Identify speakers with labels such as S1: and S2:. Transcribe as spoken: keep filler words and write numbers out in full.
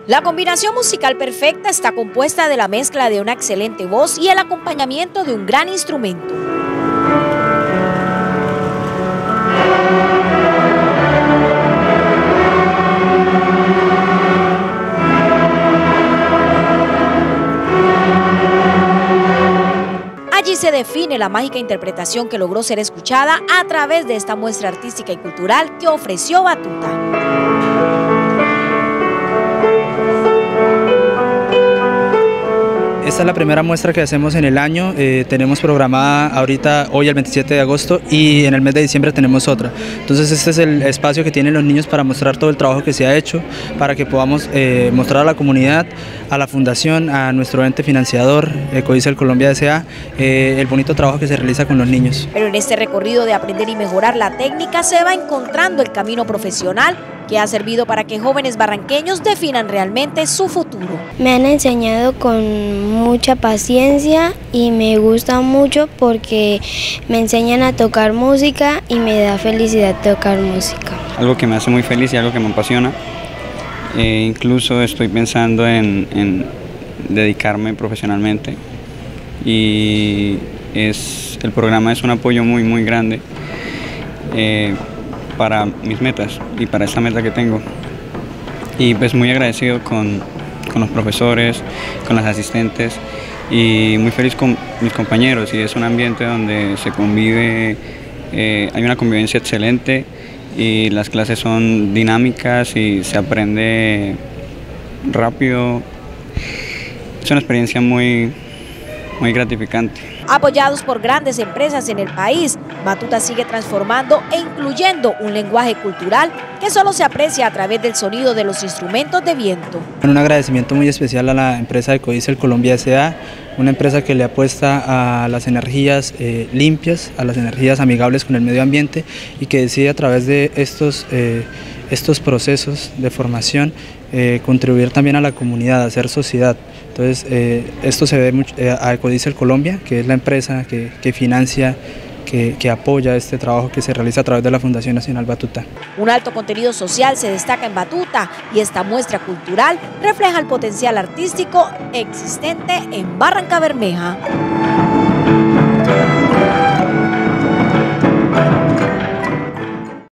S1: La combinación musical perfecta está compuesta de la mezcla de una excelente voz y el acompañamiento de un gran instrumento. Allí se define la mágica interpretación que logró ser escuchada a través de esta muestra artística y cultural que ofreció Batuta.
S2: Esta es la primera muestra que hacemos en el año, eh, tenemos programada ahorita, hoy el veintisiete de agosto, y en el mes de diciembre tenemos otra. Entonces este es el espacio que tienen los niños para mostrar todo el trabajo que se ha hecho, para que podamos eh, mostrar a la comunidad, a la fundación, a nuestro ente financiador, Ecodisel Colombia S A, eh, el bonito trabajo que se realiza con los niños.
S1: Pero en este recorrido de aprender y mejorar la técnica se va encontrando el camino profesional que ha servido para que jóvenes barranqueños definan realmente su futuro.
S3: Me han enseñado con mucha paciencia y me gusta mucho porque me enseñan a tocar música y me da felicidad tocar música.
S4: Algo que me hace muy feliz y algo que me apasiona. Eh, incluso estoy pensando en, en dedicarme profesionalmente y es, el programa es un apoyo muy muy grande eh, para mis metas y para esta meta que tengo, y pues muy agradecido con, con los profesores, con las asistentes y muy feliz con mis compañeros, y es un ambiente donde se convive, eh, hay una convivencia excelente y las clases son dinámicas y se aprende rápido. Es una experiencia muy, muy gratificante.
S1: Apoyados por grandes empresas en el país, Batuta sigue transformando e incluyendo un lenguaje cultural que solo se aprecia a través del sonido de los instrumentos de viento.
S2: Un agradecimiento muy especial a la empresa Ecodisel Colombia S A, una empresa que le apuesta a las energías eh, limpias, a las energías amigables con el medio ambiente, y que decide a través de estos, eh, estos procesos de formación eh, contribuir también a la comunidad, a hacer sociedad. Entonces eh, esto se ve mucho, eh, a Ecodisel Colombia, que es la empresa que, que financia, que, que apoya este trabajo que se realiza a través de la Fundación Nacional Batuta.
S1: Un alto contenido social se destaca en Batuta y esta muestra cultural refleja el potencial artístico existente en Barrancabermeja.